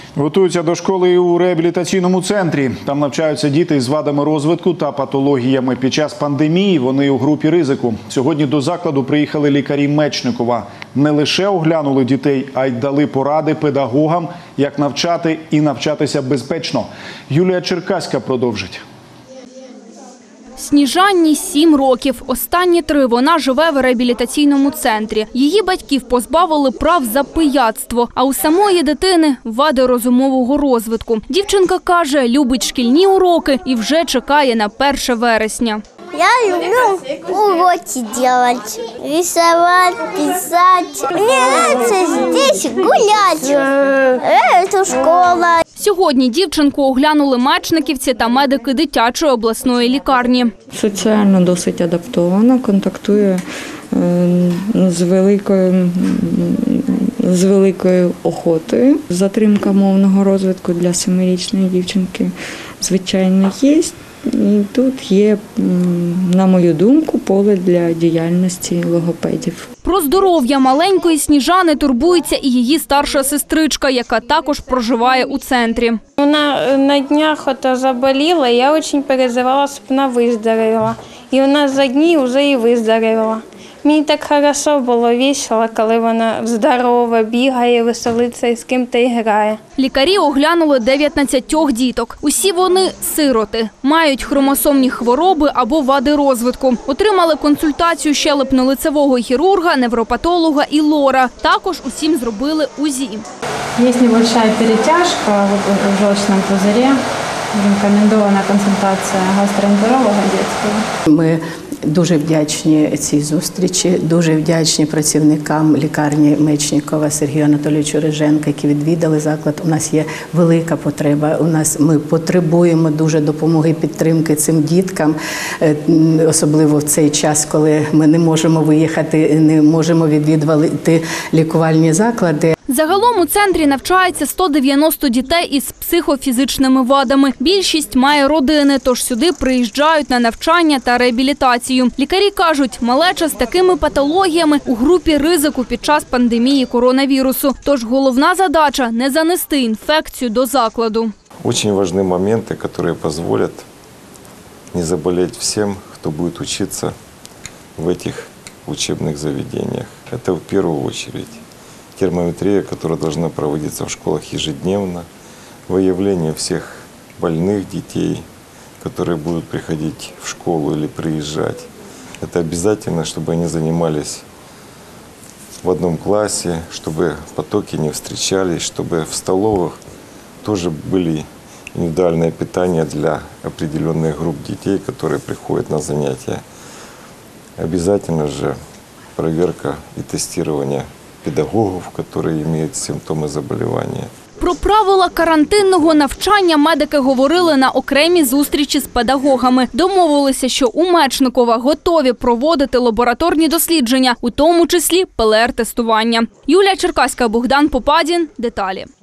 Готуються до школи і у реабілітаційному центрі. Там навчаються діти з вадами розвитку та патологіями. Під час пандемії вони у групі ризику. Сьогодні до закладу приїхали лікарі Мечникова. Не лише оглянули дітей, а й дали поради педагогам, як навчати і навчатися безпечно. Юлія Черкаська продовжить. Сніжанні 7 років. Останні 3 вона живе в реабілітаційному центрі. Її батьків позбавили прав за пияцтво, а у самої дитини – вади розумового розвитку. Дівчинка каже, любить шкільні уроки і вже чекає на 1 вересня. Я люблю уроки делать, рисовать, писать. Мне нравится здесь гулять. Это школа. Сьогодні дівчинку оглянули мечниківці та медики дитячої обласної лікарні. Соціально досить адаптована, контактує з великою охотою. Затримка мовного розвитку для 7-річної дівчинки, звичайно, є. І тут є, на мою думку, поле для діяльності логопедів. Про здоров'я маленької Сніжани турбується і її старша сестричка, яка також проживає у центрі. Вона на днях заболіла, я дуже переживала, щоб вона виздоровіла. І вона за дні вже і виздоровіла. Мені так хорошо було, весело, коли вона здорова, бігає, веселиться і з ким-то грає. Лікарі оглянули 19 діток. Усі вони – сироти, мають хромосомні хвороби або вади розвитку. Отримали консультацію щелепно-лицевого хірурга, невропатолога і лора. Також усім зробили УЗІ. Є невелика перетяжка в желчному пузирі. Рекомендована консультація гастроентеролога дитячого. Ми дуже вдячні цій зустрічі, дуже вдячні працівникам лікарні Мечникова Сергію Анатолійовичу Риженка, які відвідали заклад. У нас є велика потреба, ми потребуємо дуже допомоги і підтримки цим діткам, особливо в цей час, коли ми не можемо виїхати, не можемо відвідувати лікувальні заклади. Загалом у центрі навчається 190 дітей із психофізичними вадами. Більшість має родини, тож сюди приїжджають на навчання та реабілітацію. Лікарі кажуть, малеча з такими патологіями у групі ризику під час пандемії коронавірусу. Тож головна задача – не занести інфекцію до закладу. Дуже важливі моменти, які дозволять не заболіти всім, хто буде вчитися в цих учебних заведеннях. Це в першу чергу. Термометрия, которая должна проводиться в школах ежедневно, выявление всех больных детей, которые будут приходить в школу или приезжать. Это обязательно, чтобы они занимались в одном классе, чтобы потоки не встречались, чтобы в столовых тоже были индивидуальное питание для определенных групп детей, которые приходят на занятия. Обязательно же проверка и тестирование педагогів, які мають симптоми заболівання. Про правила карантинного навчання медики говорили на окремій зустрічі з педагогами. Домовилися, що у Мечникова готові проводити лабораторні дослідження, у тому числі ПЛР-тестування. Юлія Черкаська, Богдан Попадін. Деталі.